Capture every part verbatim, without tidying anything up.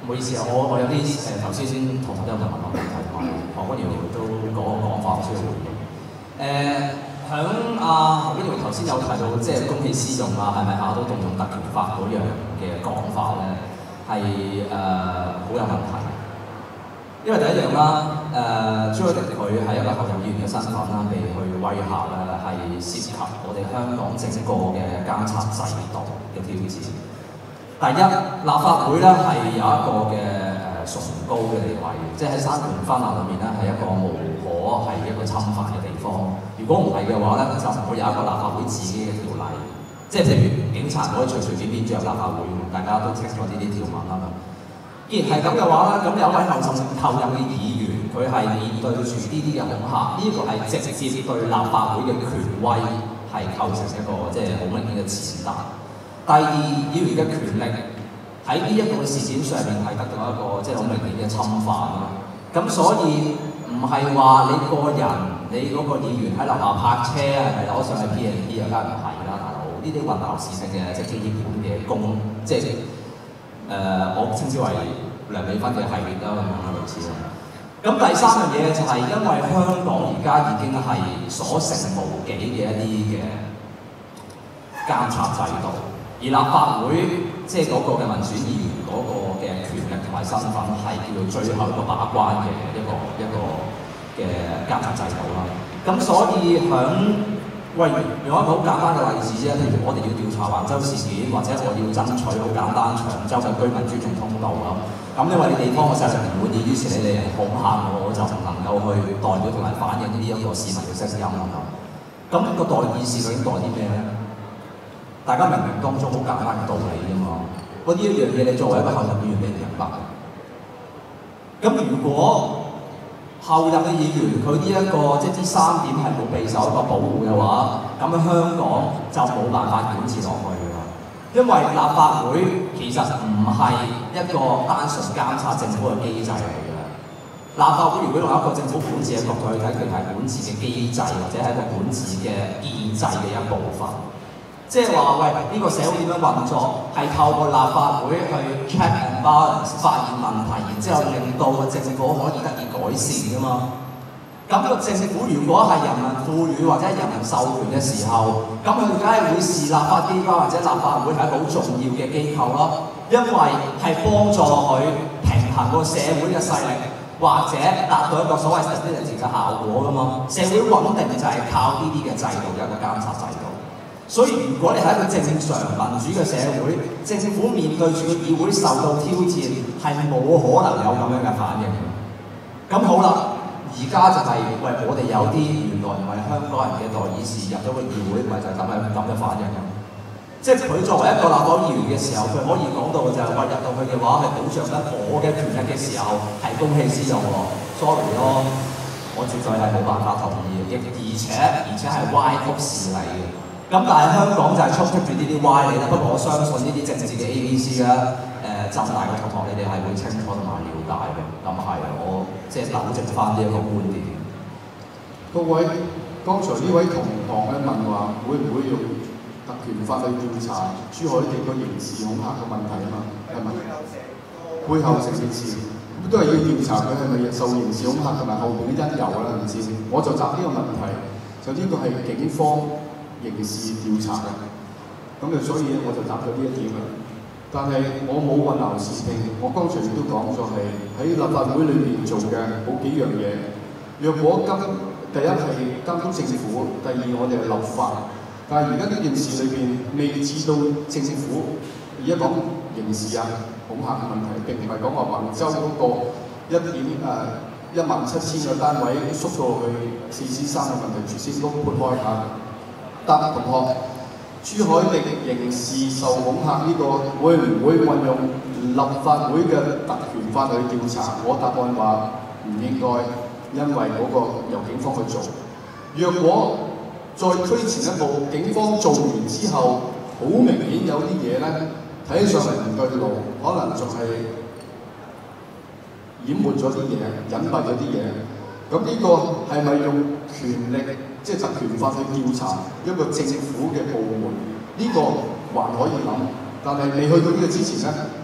好意思啊，我我有啲誒頭先同學都有問我問題，同埋何君堯都講講法需要回應。誒響阿何君堯頭先有提到，即係公器私用啊，係咪下都動用特權法嗰樣嘅講法咧，係誒好有問題。因為第一樣啦，誒、呃、朱凱廸佢係一個候任議員嘅身份啦，被去威嚇咧，係涉及我哋香港整個嘅監察制度嘅挑戰。第一，立法會咧係有一個嘅誒崇高嘅地位，即係喺三權分立裏面咧係一個無可係一個侵犯嘅地方。如果唔係嘅話咧，就唔會有一個立法會自己嘅條例。即係譬如警察可以隨隨便便進入立法會，大家都清楚呢啲條文啦。既然係咁嘅話咧，咁有位候任候任嘅議員，佢係面對住呢啲嘅恐嚇，呢、這個係直接對立法會嘅權威係構成一個即係好明顯嘅踐踏。第二，議員嘅權力喺呢一個事件上面係得到一個即係好明顯嘅侵犯啦。咁所以唔係話你個人，你嗰個議員喺樓下泊車係咪攞上去 P and P 啊？梗係唔係啦，大佬！呢啲混淆視聽嘅即係基本嘅公，即係。誒、呃，我稱之為梁美芬嘅系列啦，咁樣類似啦。咁第三樣嘢就係因為香港而家已經係所剩無幾嘅一啲嘅監察制度，而立法會即係嗰個嘅民選議員嗰個嘅權力同埋身份係叫做最後一個把關嘅一個一個嘅監察制度啦。咁所以響喂，用一個好簡單嘅例子啫，譬如我哋要調查橫洲事件，或者我要爭取好簡單長洲嘅居民尊重通道咁。咁因為你地方嘅勢力唔滿意，於是你哋恐嚇我，我就唔能夠去代表同埋反映呢一個市民嘅聲音啦咁。咁個代議士究竟代啲咩咧？大家明明當中好簡單嘅道理啫嘛。嗰啲一樣嘢，你作為一個候任議員，你明白。咁如果後任嘅議員佢呢一個即係呢三點係冇備受一個保護嘅話，咁香港就冇辦法管治落去㗎。因為立法會其實唔係一個單純監察政府嘅機制嚟嘅。立法會如果用一個政府管治嘅角度去睇，佢係管治嘅機制或者係一個管治嘅建制嘅一部分。即係話喂，呢、這個社會點樣運作係透過立法會去 check and balance 發現問題，然之後令到個政府可以得以改善㗎嘛。咁個政府如果係人民賦予或者人民授權嘅時候，咁佢梗係會視立法機關或者立法會係好重要嘅機構咯，因為係幫助佢平衡個社會嘅勢力，或者達到一個所謂 stability 嘅效果㗎嘛。社會穩定就係靠呢啲嘅制度，有一個監察制度。所以如果你係一個正常民主嘅社會，政府面對住個議會受到挑戰，係冇可能有咁樣嘅反應。咁好啦，而家就係、是、喂，我哋有啲原來唔係香港人嘅代議士入咗個議會，咪就係咁嘅咁嘅反應咯。即係佢作為一個立法議員嘅時候，佢可以講到就係、是、話入到去嘅話係保障緊我嘅權力嘅時候，係公器私用喎。sorry 咯，我絕對係冇辦法同意，亦而且而且係歪曲事理嘅。咁但係香港就係充斥住呢啲歪理啦。不過我相信呢啲政治嘅 A B C 啦，誒浸大嘅同學你哋係會清楚同埋了解嘅。咁係我即係糾正翻呢一個觀點。 各位，剛才呢位同學咧問話，會唔會用特權法去調查朱凱廸個刑事恐嚇嘅問題啊嘛？係咪？背後成件事都係要調查佢係咪受刑事恐嚇同埋後邊嘅因由啦，係咪先？我就答呢個問題，就呢個係警方刑事調查嘅，咁就所以我就答咗呢一點啦。但係我冇混淆視聽，我剛才亦都講咗係喺立法會裏面做嘅好幾樣嘢。若果今第一係監督政府，第二我哋係立法，但係而家呢件事裏邊未至到政府而家講刑事啊恐嚇嘅問題，並唔係講話橫洲嗰個一點誒一萬七千個單位縮到去四千三嘅問題，住先都撥開下。答同學，朱凱廸刑事受恐嚇呢個會唔會運用立法會嘅特權法去調查？我答案話唔應該，因為嗰個由警方去做。若果再推前一步，警方做完之後，好明顯有啲嘢咧睇起上嚟唔對路，可能仲係掩沒咗啲嘢，隱蔽咗啲嘢。咁呢個係咪用權力？即係特權法去調查一個政府嘅部門，呢、這個還可以諗，但係未去到呢個之前咧，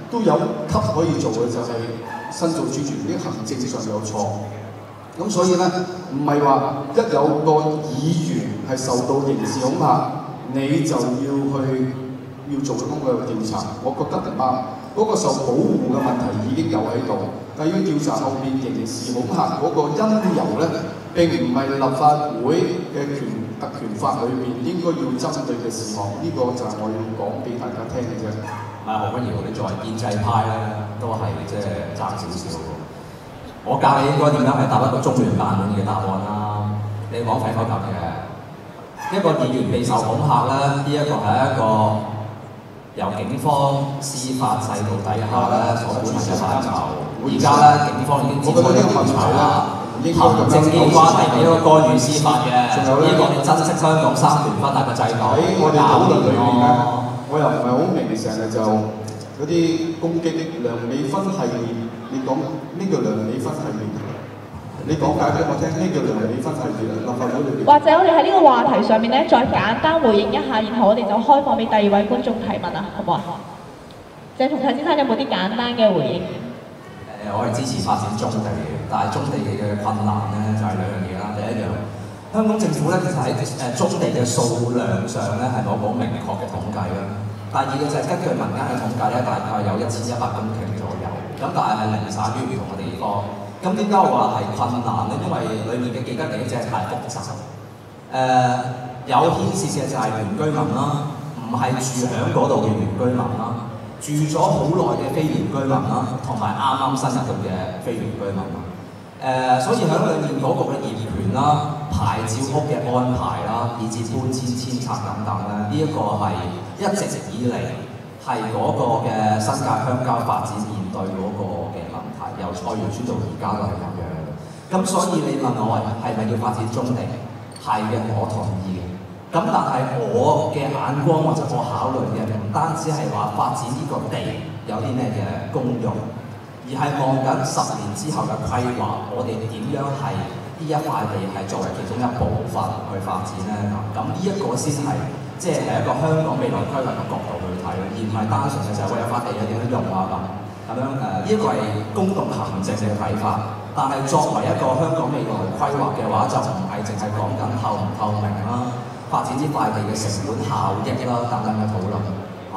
都有級可以做嘅，就係申訴專員啲行政上有錯。咁所以咧，唔係話一有個議員係受到刑事恐嚇，你就要去要做咁嘅調查，我覺得唔啱。嗰、那個受保護嘅問題已經有喺度，但要調查後面刑事恐嚇嗰個因由咧，並唔係立法會嘅權特權法裏面應該要針對嘅事項。呢、這個就係我要講俾大家聽嘅啫。 唔係何君堯，你作為建制派咧，都係即係爭少少。我教你應該點樣係答一個中聯辦嘅答案啦。你講廢口咁嘅一個議員備受恐嚇咧，呢、這、一個係一個由警方司法制度底下咧所管轄嘅範疇。而家咧警方已經展開咗調查啦，行政機關係俾個干預司法嘅。呢個你珍惜香港三權分立嘅制度。 喺我哋討論裏面咧，我又唔係好明成日就嗰啲攻擊梁美芬系列，你講咩叫梁美芬系列？你講解俾我聽，咩叫梁美芬系列？立法會裏邊。 或者我哋喺呢個話題上面咧，再簡單回應一下，然後我哋就開放俾第二位觀眾提問啊，好唔好啊？鄭松泰先生有冇啲簡單嘅回應？ 誒、呃，我係支持發展棕地嘅，但係棕地嘅困難咧就係、是、兩樣嘢啦。第一樣，香港政府咧其實喺誒棕地嘅數量上咧係冇好明確嘅統計啦。第二嘅就係根據民間嘅統計咧，大概有一千一百公頃左右，咁但係係零散於唔同嘅地方。咁點解我話係困難咧？因為裡面嘅記得地真係太複雜。誒、呃，有牽涉嘅就係原居民啦，唔係住響嗰度嘅原居民啦，住咗好耐嘅非原居民啦，同埋啱啱新入到嘅非原居民啦。誒、呃，所以喺裡面嗰個嘅業權啦、牌照屋嘅安排啦，以至搬遷、遷拆等等咧，呢、這、一個係一直以嚟係嗰個嘅新界鄉郊發展面對嗰個嘅問題，由菜園村到而家都係咁樣。咁所以你問我係咪要發展棕地？係嘅，我同意嘅。咁但係我嘅眼光或者我考慮嘅唔單止係話發展呢個地有啲咩嘅功用，而係望緊十年之後嘅規劃，我哋點樣係呢一塊地係作為其中一部分去發展咧？咁呢一個先係即係係一個香港未來規劃嘅角度去睇，而唔係單純嘅就係為咗塊地有點樣用啊咁咁樣誒。呢、呃、一個係公共行政嘅睇法，但係作為一個香港未來規劃嘅話，就唔係淨係講緊透唔透明啦，發展呢塊地嘅成本效益啦等等嘅討論。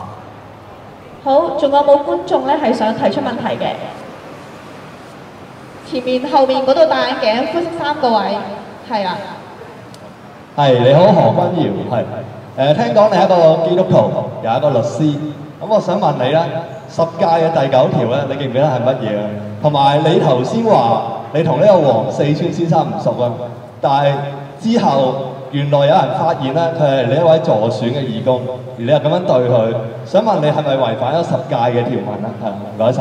好，仲有冇觀眾咧係想提出問題嘅？前面、後面嗰度戴眼鏡、灰色衫嗰位，係啦。 係，你好，何君堯，係。誒，聽講你係一個基督徒，又係一個律師，咁我想問你咧，十誡嘅第九條咧，你記唔記得係乜嘢啊？同埋你頭先話你同呢個黃四川先生唔熟啊，但係之後原來有人發現咧，佢係你一位助選嘅義工，而你又咁樣對佢，想問你係咪違反咗十誡嘅條文啊？係，唔該晒。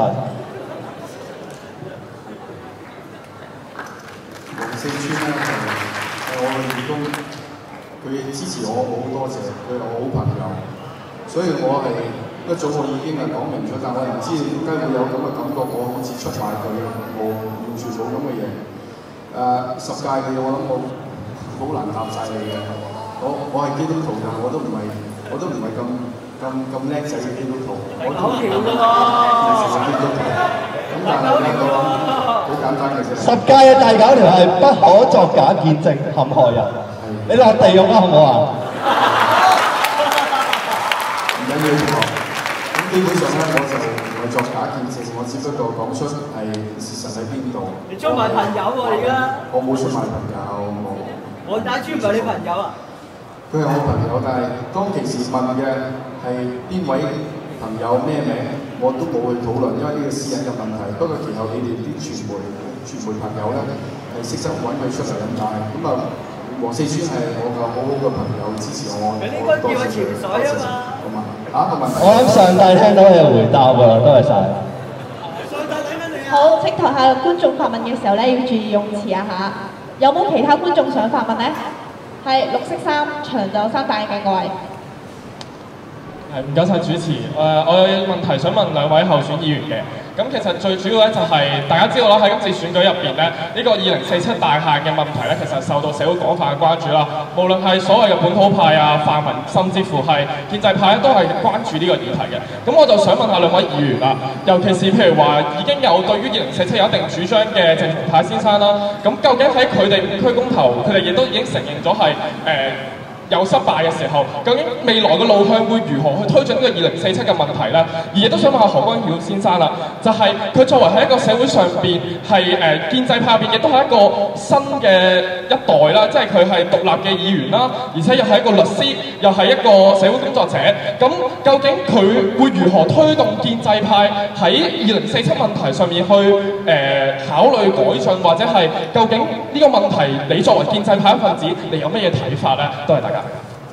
黃四川咧就係我嘅義工，佢支持我，我好多謝，佢係我好朋友，所以我係一早我已經係講明咗，但我唔知點解會有咁嘅感覺，我好似出賣佢，我完全冇咁嘅嘢。誒、十誡嘅嘢，我諗我好難答晒你嘅。我我係基督徒，但我都唔係，我都唔係咁咁咁叻仔嘅基督徒。我都係成個基督徒。咁但係呢個好簡單嘅啫。 十誡嘅第九條係不可作假見證陷害人。你落地獄啦，好唔好啊？ 唔緊要，咁基本上咧，我就唔係作假見證，我只不過講出係事實喺邊度。 你出賣朋友喎，而家？ 我冇出賣朋友，冇。 我打專唔係你朋友啊？ 佢係我朋友，但係當其時問嘅係邊位朋友咩名，我都冇去討論，因為呢個私隱嘅問題。不過其後你哋啲傳媒傳媒朋友咧係識得揾佢出嚟咁解，咁啊黃四川係我個好好嘅朋友，支持我。 你應該叫佢潛水啊嘛。 咁啊，下一個問題。 我諗上帝聽到你嘅回答㗎啦，多謝晒。 上帝等緊你啊！ 好，請台下觀眾發問嘅時候咧，要注意用詞啊嚇。有冇其他觀眾想發問咧？係綠色衫、長袖衫戴眼鏡嗰位。 係唔該晒主持。誒、呃，我有問題想問兩位候選議員嘅。 咁其實最主要咧就係、是、大家知道啦，喺今次選舉入邊咧，呢、這個二零四七大限嘅問題咧，其實受到社會廣泛嘅關注啦。無論係所謂嘅本土派啊、泛民，甚至乎係建制派咧，都係關注呢個議題嘅。咁我就想問下兩位議員啦，尤其是譬如話已經有對於二零四七有一定主張嘅鄭松泰先生啦，咁究竟喺佢哋五區公投，佢哋亦都已經承認咗係誒有失敗嘅時候，究竟未來嘅路向會如何去推進呢個二零四七嘅問題咧？而亦都想問下何君堯先生啦，就係、是、佢作為喺一個社會上邊係誒建制派入邊，亦都係一個新嘅一代啦，即係佢係獨立嘅議員啦，而且又係一個律師，又係一個社會工作者。咁究竟佢會如何推動建制派喺二零四七問題上面去誒、呃、考慮改進，或者係究竟呢個問題你作為建制派一份子，你有乜嘢睇法咧？多謝大家。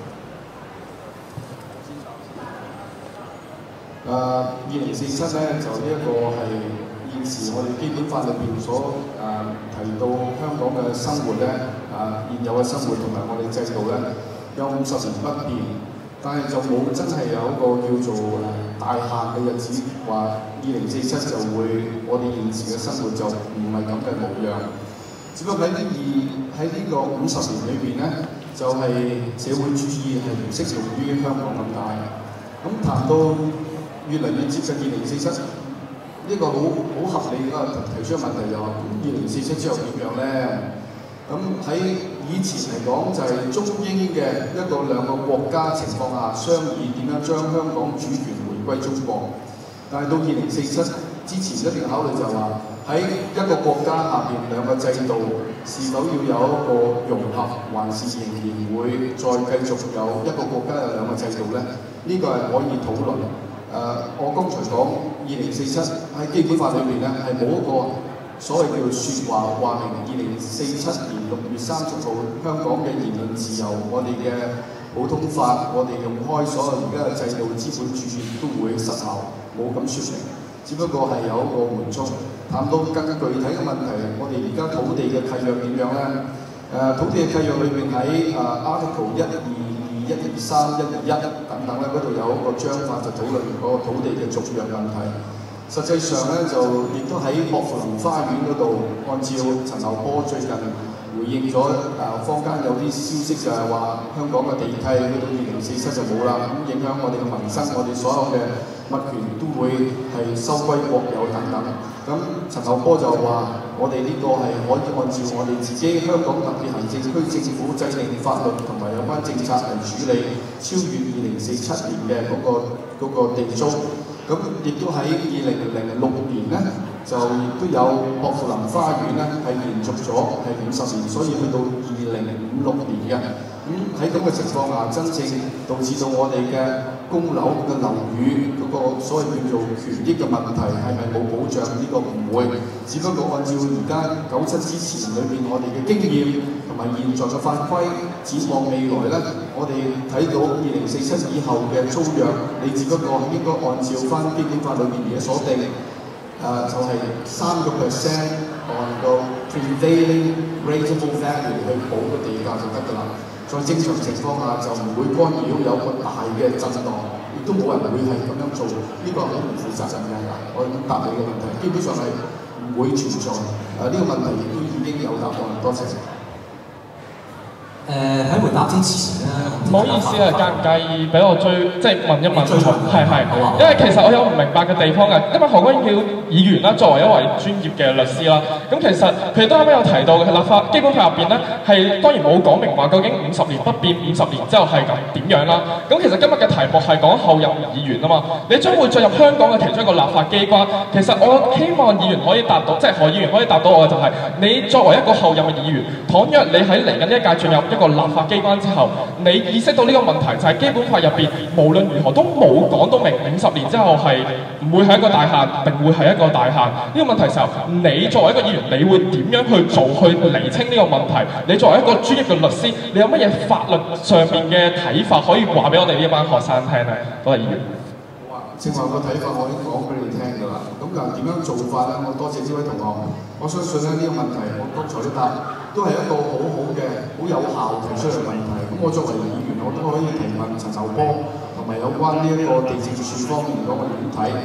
誒二零四七咧，就呢一個係現時我哋基本法裏邊所誒、呃、提到香港嘅生活咧，誒、呃、現有嘅生活同埋我哋制度咧，有五十年不變，但係就冇真係有一個叫做誒大限嘅日子，話二零四七就會我哋現時嘅生活就唔係咁嘅模樣。只不過喺呢二喺呢個五十年裏邊咧，就係、是、社會主義係唔適用於香港咁大。咁談到越嚟越接近二零四七，呢個好好合理㗎提出嘅問題就話：咁二零四七之後點樣咧？咁喺以前嚟講就係中英嘅一個兩個國家情況下商議點樣將香港主權回歸中國。但係到二零四七之前一定考慮就係話喺一個國家下邊兩個制度是否要有一個融合，還是仍然會再繼續有一個國家有兩個制度咧？呢、這個係可以討論。誒、呃，我剛才講二零四七喺基本法裏邊咧係冇一個所謂叫做説話話明二零四七年六月三十號香港嘅言論自由，我哋嘅普通法，我哋用開所有而家嘅制度資本主義都會失效，冇咁説明。只不過係有一個緩衝。談到更具體嘅問題，我哋而家土地嘅契約點樣咧？誒、呃，土地嘅契約裏邊喺誒 Article 一二一二三一二一等等咧，嗰度有一個章法就討論嗰個土地嘅續約問題。實際上咧，就亦都喺薄扶林花園嗰度，按照陳茂波最近回應咗誒、呃、坊間有啲消息就係話香港嘅地契去到二零四七就冇啦，咁影響我哋嘅民生，我哋所有嘅物權都會係收歸國有等等。咁陳茂波就話：我哋呢個係可以按照我哋自己香港特別行政區政府制定法律同埋有關政策嚟處理超越二零四七年嘅嗰、那個嗰、那個地租。咁亦都喺二零零六年咧，就亦都有薄扶林花園咧係延續咗係五十年，所以去到二零五六年嘅。咁喺咁嘅情況下，真正導致到我哋嘅供樓嘅樓宇嗰個所謂叫做權益嘅問題係咪冇保障？呢、這個唔會，只不過按照而家九七之前裏邊我哋嘅經驗同埋現在嘅法規，展望未來咧，我哋睇到二零四七以後嘅租約，你只不過應該按照翻基本法裏邊嘅所定，誒、呃、就係三個 percent on 個 prevailing rateable value 去補個地價就得㗎啦。在正常情況下就唔會干擾有個大嘅震盪，亦都冇人會係咁樣做，呢、這個係好唔負責任嘅。我答你嘅問題，基本上係唔會存在。誒、呃、呢、這個問題亦都已經有答案。多謝。 誒喺、呃、回答之前咧， 唔好意思啊，介唔介意俾我追即係問一問？係係， 因為其實我有唔明白嘅地方嘅，因為何君堯議員啦，作為一位專業嘅律師啦，咁其實佢都啱啱有提到嘅立法基本法入邊咧，係當然冇講明話究竟五十年不變，五十年之後係咁點樣啦。咁其實今日嘅題目係講後任議員啊嘛，你將會進入香港嘅其中一個立法機關。其實我希望議員可以答到，即係何議員可以答到我嘅就係、是，你作為一個後任嘅議員，倘若你喺嚟緊呢一屆進入一個立法機關之後，你意識到呢個問題就係基本法入邊無論如何都冇講到明五十年之後係唔會係一個大限，定會係一個大限呢、這個問題時候，你作為一個議員，你會點樣去做去釐清呢個問題？你作為一個專業嘅律師，你有乜嘢法律上面嘅睇法可以話俾我哋呢一班學生聽咧？多謝議員。 正話個睇法我已經講俾你聽㗎啦。咁但係點樣做法咧？我多謝呢位同學。我相信咧呢、這個問題，我剛才都答，都係一個好好嘅、好有效提出嚟嘅問題。咁我作為議員，我都可以提問陳茂波同埋有關呢一個地政處方面嗰個點睇。如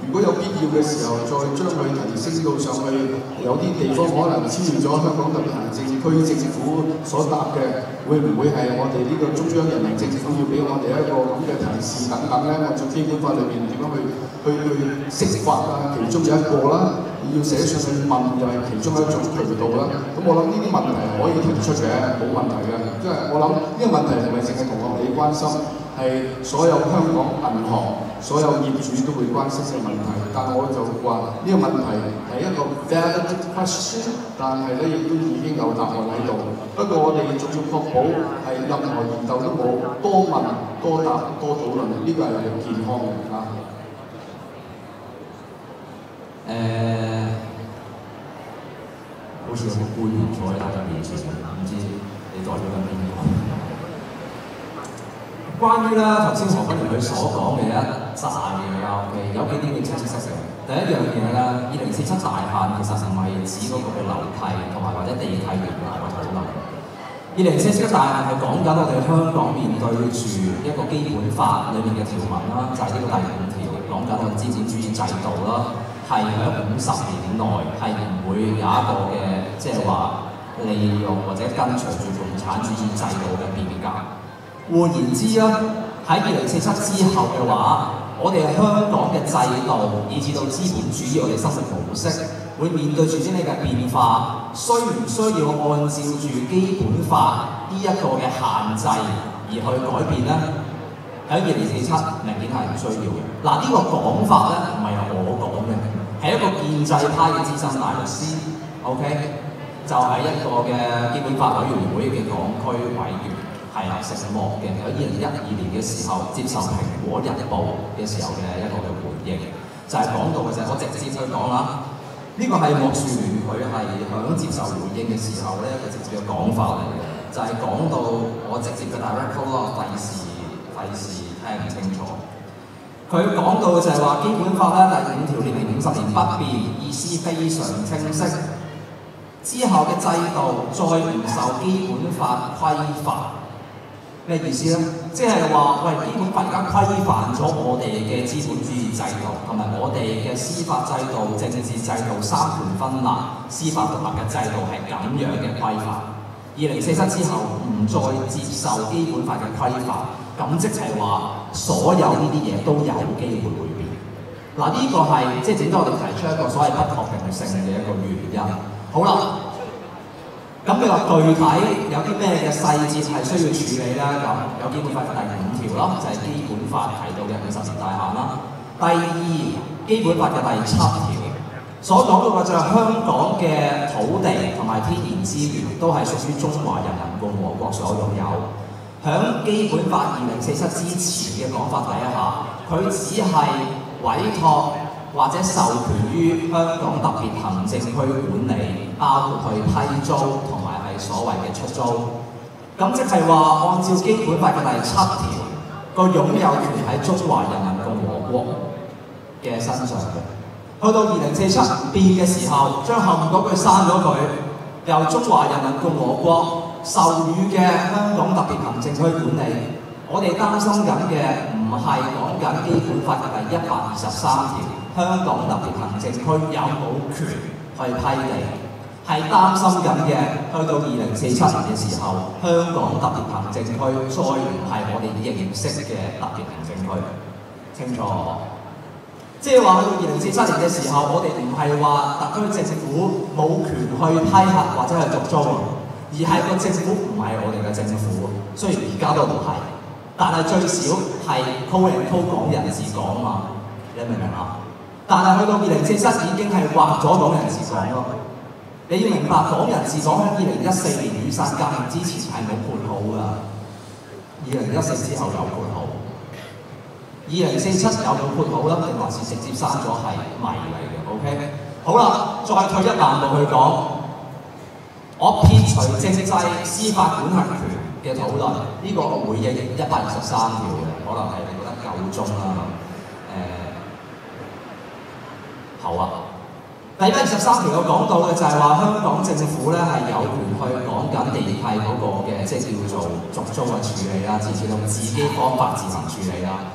如果有必要嘅時候，再將佢提升到上去，有啲地方可能超越咗香港特別行政區政府所答嘅，會唔會係我哋呢個中央人民政府要俾我哋一個咁嘅提示等等咧？按照基本法裏邊點樣去去去釋法啊，其中有一個啦，要寫上去問又係其中一種渠道啦。咁我諗呢啲問題係可以提出嘅，冇問題嘅。即係我諗呢個問題唔係淨係同學你關心，係所有香港銀行、所有業主都會關心嘅問題。但我就話呢個問題係一個 valid question， 但係咧亦都已經有答案喺度。不過我哋仲要確保係任何研究都冇，多問多答多討論，呢個係健康嘅啊。 誒、好似有個官員坐喺大家面前，唔知你代表緊邊個？關於咧頭先何君堯佢所講嘅一紮嘢啦 ，OK， 有幾點要清晰嘅。第一樣嘢咧，二零四七大限其實唔係指嗰個嘅樓契同埋或者地契原來嘅討論。二零四七大限係講緊我哋香港面對住一個基本法裏面嘅條文啦，就係、是、呢個第五條，講緊個資本主義制度啦，係喺五十年內係唔會有一個嘅即係話利用或者跟隨住共產主義制度嘅變革。換言之啦，喺二零四七之後嘅話，我哋香港嘅制度，以至到資本主義我哋生活模式，會面對住啲呢嘅變化，需唔需要按照住基本法呢一個嘅限制而去改變呢？喺二零四七明顯係唔需要嘅。嗱、這個、呢個講法咧唔係由我講嘅，係一個建制派嘅資深大律師 ，OK， 就係一個嘅基本法委員會嘅港區委員。係啊，成幕嘅喺二零一二年嘅時候接受《蘋果日報》嘅時候嘅一個嘅回應，就係、是、講到嘅就係我直接去講啦。呢、這個係莫樹聯佢係響接受回應嘅時候咧，佢直接嘅講法嚟嘅，就係、是、講到我直接嘅 direct call 啦，費事費事聽唔清楚。佢講到嘅就係話基本法咧第五條列明五十年不變，意思非常清晰。之後嘅制度再唔受基本法規範。咩意思咧？即係話，喂，基本法而家規範咗我哋嘅資本主義制度，同埋我哋嘅司法制度、政治制度三權分立、司法獨立嘅制度係咁樣嘅規範。二零四七之後唔再接受基本法嘅規範，咁即係話所有呢啲嘢都有機會會變。嗱，呢個係即係整多我哋提出一個所謂不確定性嘅一個原因。好啦。咁你話具體有啲咩嘅細節係需要處理咧？咁有基本法嘅第五條啦，就係、是、基本法提到嘅五十年大限啦。第二，基本法嘅第七條所講到嘅就係香港嘅土地同埋天然資源都係屬於中華人民共和國所擁有。響基本法二零四七之前嘅講法底下，佢只係委託或者授權於香港特別行政區管理，包括去批租同埋係所謂嘅出租。咁即係話，按照基本法嘅第七條，個擁有權喺中華人民共和國嘅身上嘅。去到二零四七變嘅時候，將後面嗰句刪咗佢，由中華人民共和國授予嘅香港特別行政區管理。我哋擔心緊嘅唔係講緊基本法嘅第一百二十三條。香港特別行政區有冇權去批地？係擔心緊嘅，去到二零四七年嘅時候，香港特別行政區再唔係我哋認識嘅特別行政區，清楚？即係話去到二零四七年嘅時候，我哋唔係話特區政府冇權去批核或者係續租，而係個政府唔係我哋嘅政府。雖然而家都唔係，但係最少係 call and call 港人治港啊嘛，你明唔明啊？但係去到二零四七已經係劃咗港人治港咯。你要明白，港人治港喺二零一四年雨傘革命之前係冇判好㗎，二零一四之後有判好。二零四七有冇判好啦？定還是直接刪咗係謎嚟嘅 ？OK， 好啦，再退一萬步去講，我撇除政制、司法管轄權嘅討論，呢、這個我回應一百二十三條嘅，可能係你覺得夠鐘啦。好啊，第一百二十三條有講到嘅就係話香港政府咧係有權去講緊地契嗰個嘅，即係叫做續租嘅處理啦，自己用自己方法自行處理啦。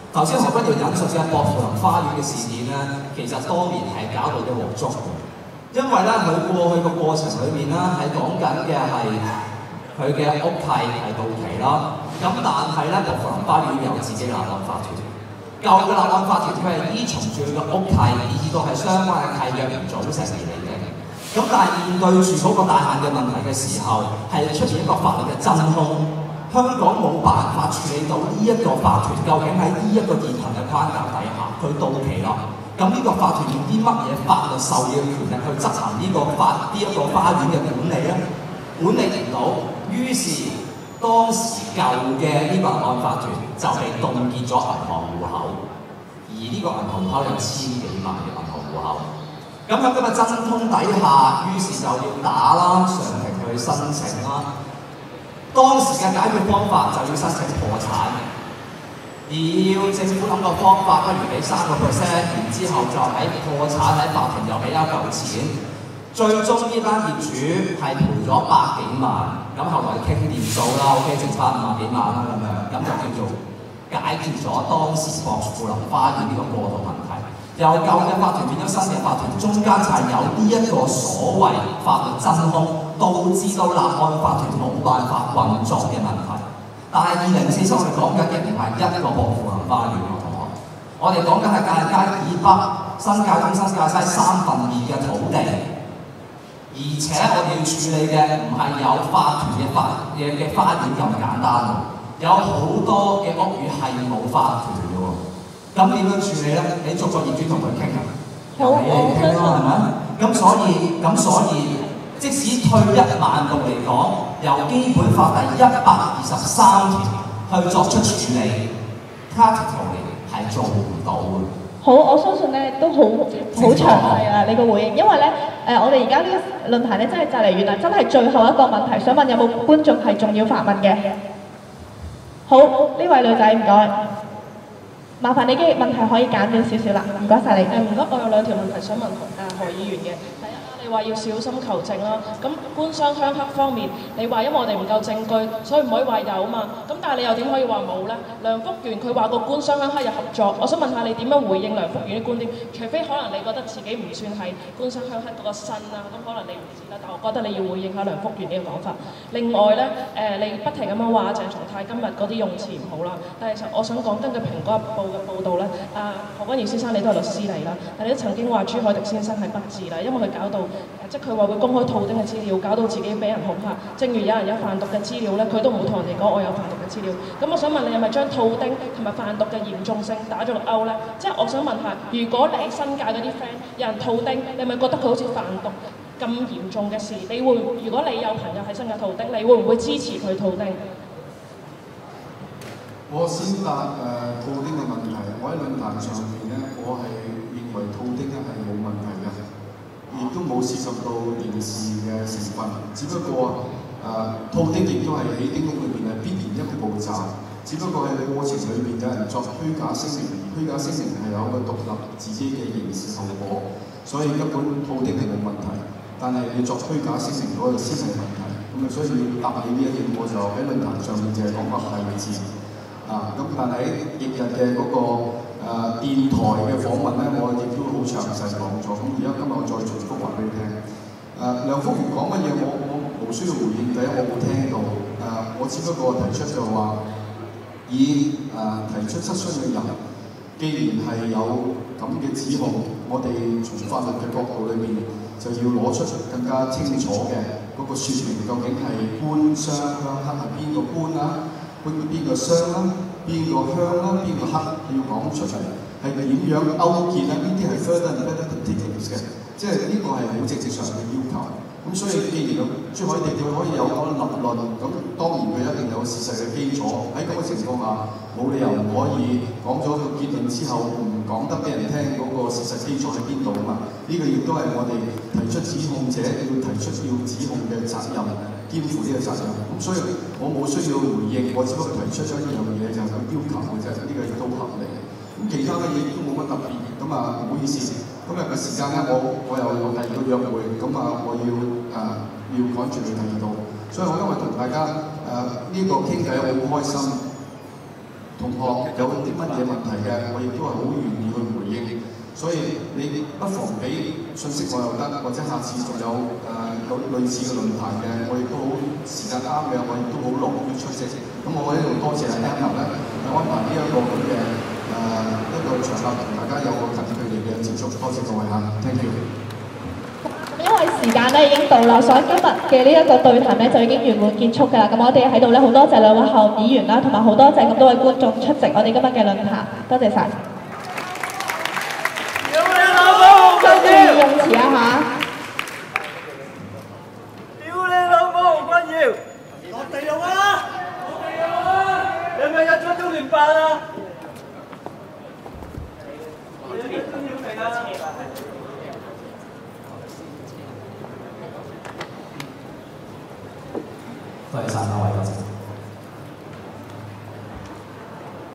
頭先何君堯引述嘅薄扶林花園嘅事件咧，其實當年係搞到一鑊粥嘅，因為咧佢過去個過程裏面咧係講緊嘅係佢嘅屋契係到期啦，咁但係咧薄扶林花園有自己立案法團，舊嘅立案法團佢係依從住佢嘅屋契，以至到係相關嘅契約唔組成而嚟嘅。咁但係面對住嗰個大限嘅問題嘅時候，係出現一個法律嘅真空。香港冇辦法處理到呢一個法團究竟喺呢一個現行嘅框架底下，佢到期啦。咁呢個法團用啲乜嘢法律授予嘅權力去執行呢個法呢一、這個花園嘅管理咧？管理唔到，於是當時舊嘅呢個銀行法團就被凍結咗銀行戶口，而呢個銀行戶口有千幾萬嘅銀行戶口。咁喺咁嘅真空底下，於是就要打啦，上庭去申請啦。當時嘅解決方法就要申請破產，而要政府諗個方法，不如俾三個 percent，然之後就喺破產喺法庭又俾一嚿錢，最終呢班業主係賠咗百幾萬，咁後來傾掂數啦 ，OK， 剩翻五萬幾萬啦咁樣，咁就叫做解決咗當時薄扶林花園呢個過渡問題。由舊嘅法團變咗新嘅法團，中間就係有呢一個所謂法律真空，導致到立案法團冇辦法運作嘅問題。但係二零四七我哋講緊嘅唔係一個薄扶林花園喎，同學，我哋講緊係界街以北、新界東、新界西三分二嘅土地，而且我哋要處理嘅唔係有法團嘅法嘅嘅花園咁簡單，有好多嘅屋宇係冇法團嘅喎。咁點樣處理咧？你逐個業主同佢傾啊，由你嚟傾啦，係咪？咁所以咁所以，即使退一萬步嚟講，由基本法第一百二十三條去作出處理 ，practically 係做唔到嘅。 好，我相信咧都好好詳細啊！你個回應，因為咧誒、呃，我哋而家呢個論壇咧真係就嚟完啦，真係最後一個問題，想問有冇觀眾係仲要發問嘅？好，呢位女仔唔該。麻煩你嘅問題可以簡短少少啦，唔該晒你。 誒唔該，我有兩條問題想問誒何議員嘅。第一啦，你話要小心求證啦。咁官商鄉黑方面，你話因為我哋唔夠證據，所以唔可以話有嘛。咁但係你又點可以話冇咧？梁福源佢話個官商鄉黑有合作，我想問下你點樣回應梁福源啲觀點？除非可能你覺得自己唔算係官商鄉黑嗰個身啊，咁可能你唔知啦。但我覺得你要回應下梁福源呢個講法。另外咧，誒、呃、你不停咁樣話鄭松泰今日嗰啲用詞唔好啦，但係其實我想講根據《蘋果日報》嘅報導咧，啊何君堯先生你都係律師嚟啦，但你都曾經話朱凱廸先生係不智啦，因為佢搞到即係佢話會公開套丁嘅資料，搞到自己俾人恐嚇。正如有人有販毒嘅資料咧，佢都唔會同人哋講我有販毒嘅資料。咁我想問你係咪將套丁同埋販毒嘅嚴重性打咗落勾咧？即係我想問下，如果你新界嗰啲 friend 有人套丁，你係咪覺得佢好似販毒咁嚴重嘅事？你會如果你有朋友喺新界套丁，你會唔會支持佢套丁？ 我先答誒、呃、套丁嘅問題。我喺論壇上面咧，我係認為套丁咧係冇問題嘅，亦都冇涉及到刑事嘅成分。只不過誒、呃、套丁亦都係喺丁屋裏邊係必然一個步驟。只不過喺過程裏邊有人作虛假聲明，虛假聲明係有一個獨立自己嘅刑事後果，所以根本套丁係冇問題。但係你作虛假聲明嗰個先係問題。咁啊，所以要答你呢一點，我就喺論壇上面就係講個係字。啊，咁但係翌日嘅嗰、那個誒、呃、電台嘅訪問咧，我亦都好詳細講咗。咁而家今日我再重複話俾你聽。誒、呃、梁福源講乜嘢，我我無需要回應。第一，我冇聽到。誒、呃，我只不過提出就話，以誒、呃、提出質詢嘅人，既然係有咁嘅指控，我哋從法律嘅角度裏邊就要攞出更加清楚嘅嗰個説明，究竟係官商鄉黑係邊個官啊？邊邊個商啦，邊個鄉啦，邊個黑要講出嚟，係點樣勾結啊？呢啲係 further and better particulars 嘅，即係呢個係好正正常嘅要求。咁所以既然朱凱廸佢可以有咁立論，咁當然佢一定有事實嘅基礎。喺咁嘅情況下，冇理由唔可以講咗個結論之後唔講得俾人聽嗰個事實基礎喺邊度啊嘛？呢、這個亦都係我哋提出指控者要提出要指控嘅責任。肩負呢個責任，咁所以我冇需要回應，我只不過提出咗一樣嘢就係咁要求嘅啫，呢、這個亦都合理。咁其他嘅嘢亦都冇乜特別，咁啊唔好意思，今日嘅時間咧，我我又有第二個約會，咁啊我要誒、呃、要趕住去第二度，所以我今日同大家誒呢、呃這個傾偈好開心。 同學有啲乜嘢問題嘅，我亦都係好願意去回應。所以你不妨俾信息我又得，或者下次仲有誒、呃、有類似嘅論壇嘅，我亦都好時間啱嘅，我亦都好樂於出席。咁我喺度多謝阿 Emma 咧，安排呢一個咁嘅誒一個場合，同大家有個近距離嘅接觸。多謝各位嚇 ，thank you。 因為時間咧已經到啦，所以今日嘅呢一個對談咧就已經圓滿結束㗎啦。咁我哋喺度咧好多謝兩位候議員啦，同埋好多謝咁多位觀眾出席我哋今日嘅論壇，多謝晒。注意用詞啊嚇！ 屌你老母，君堯，落地獄啊！你係咪入咗中聯辦啊？我有啲中央嚟啊！ 多謝晒兩位，多謝。